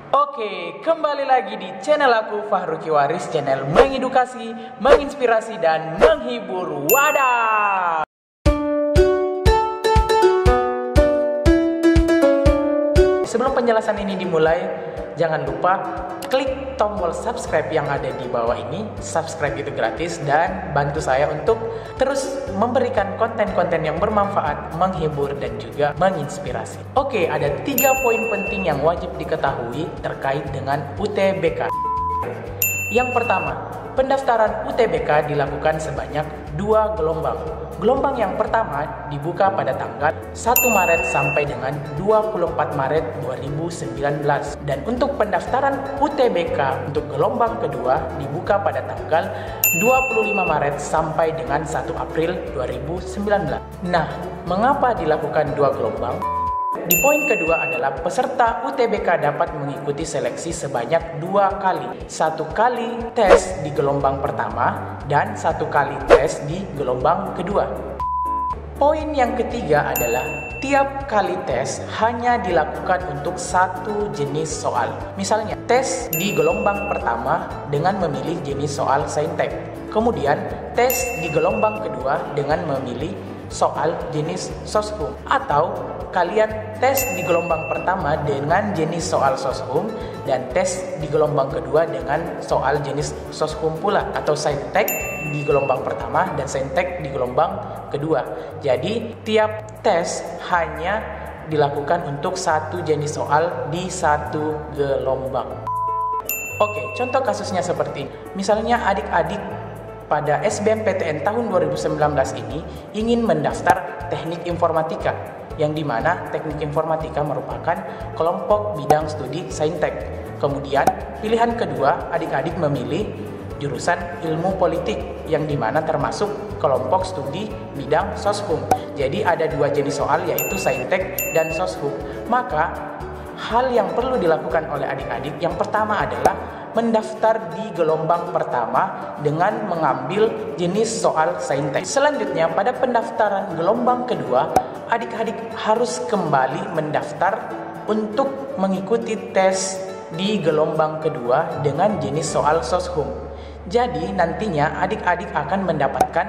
Oke, kembali lagi di channel aku Fahruki Waris, channel mengedukasi, menginspirasi, dan menghibur. Wadah! Sebelum penjelasan ini dimulai, jangan lupa klik tombol subscribe yang ada di bawah ini. Subscribe itu gratis dan bantu saya untuk terus memberikan konten-konten yang bermanfaat, menghibur, dan juga menginspirasi. Oke, ada 3 poin penting yang wajib diketahui terkait dengan UTBK. Yang pertama, pendaftaran UTBK dilakukan sebanyak 2 gelombang. Gelombang yang pertama dibuka pada tanggal 1 Maret sampai dengan 24 Maret 2019. Dan untuk pendaftaran UTBK untuk gelombang kedua dibuka pada tanggal 25 Maret sampai dengan 1 April 2019. Nah, mengapa dilakukan 2 gelombang? Di poin kedua adalah peserta UTBK dapat mengikuti seleksi sebanyak 2 kali. 1 kali tes di gelombang pertama dan 1 kali tes di gelombang kedua. Poin yang ketiga adalah tiap kali tes hanya dilakukan untuk 1 jenis soal. Misalnya, tes di gelombang pertama dengan memilih jenis soal saintek. Kemudian, tes di gelombang kedua dengan memilih soal jenis soshum, atau kalian tes di gelombang pertama dengan jenis soal soshum dan tes di gelombang kedua dengan soal jenis soshum pula, atau saintek di gelombang pertama dan saintek di gelombang kedua. Jadi tiap tes hanya dilakukan untuk 1 jenis soal di 1 gelombang. Oke, contoh kasusnya seperti ini. Misalnya adik-adik pada SBMPTN tahun 2019 ini ingin mendaftar teknik informatika, yang dimana teknik informatika merupakan kelompok bidang studi saintek. Kemudian pilihan kedua, adik-adik memilih jurusan ilmu politik, yang dimana termasuk kelompok studi bidang soshum. Jadi ada 2 jenis soal, yaitu saintek dan soshum. Maka hal yang perlu dilakukan oleh adik-adik yang pertama adalah mendaftar di gelombang pertama dengan mengambil jenis soal saintek. Selanjutnya, pada pendaftaran gelombang kedua, adik-adik harus kembali mendaftar untuk mengikuti tes di gelombang kedua dengan jenis soal soshum. Jadi nantinya adik-adik akan mendapatkan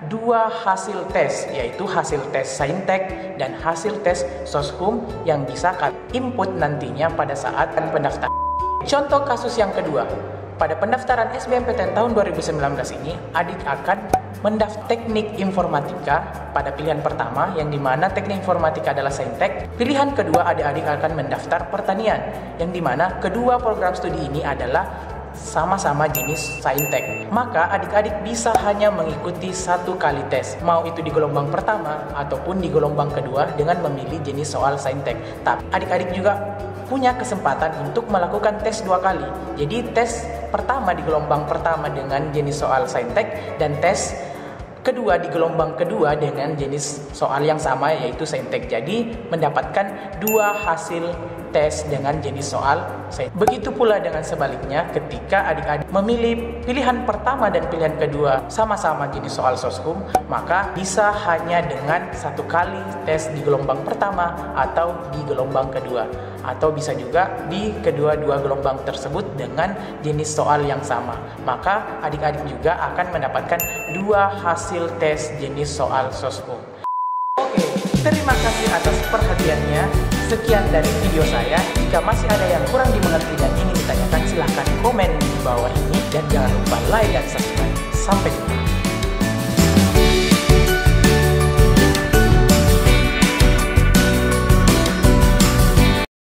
2 hasil tes, yaitu hasil tes saintek dan hasil tes soshum yang bisa kalian input nantinya pada saat pendaftaran. Contoh kasus yang kedua, pada pendaftaran SBMPTN tahun 2019 ini, adik akan mendaftar teknik informatika pada pilihan pertama, yang dimana teknik informatika adalah saintek. Pilihan kedua, adik-adik akan mendaftar pertanian, yang dimana kedua program studi ini adalah sama-sama jenis saintek. Maka adik-adik bisa hanya mengikuti 1 kali tes, mau itu di gelombang pertama ataupun di gelombang kedua dengan memilih jenis soal saintek. Tapi adik-adik juga punya kesempatan untuk melakukan tes 2 kali. Jadi tes pertama di gelombang pertama dengan jenis soal saintek, dan tes kedua di gelombang kedua dengan jenis soal yang sama, yaitu saintek. Jadi mendapatkan 2 hasil tes dengan jenis soal saintek. Begitu pula dengan sebaliknya, ketika adik-adik memilih pilihan pertama dan pilihan kedua sama-sama jenis soal soshum, maka bisa hanya dengan 1 kali tes di gelombang pertama atau di gelombang kedua, atau bisa juga di kedua-dua gelombang tersebut dengan jenis soal yang sama. Maka adik-adik juga akan mendapatkan 2 hasil tes jenis soal soshum. Oke, terima kasih atas perhatiannya. Sekian dari video saya. Jika masih ada yang kurang dimengerti dan ingin ditanyakan, silahkan komen di bawah ini. Dan jangan lupa like dan subscribe. Sampai jumpa.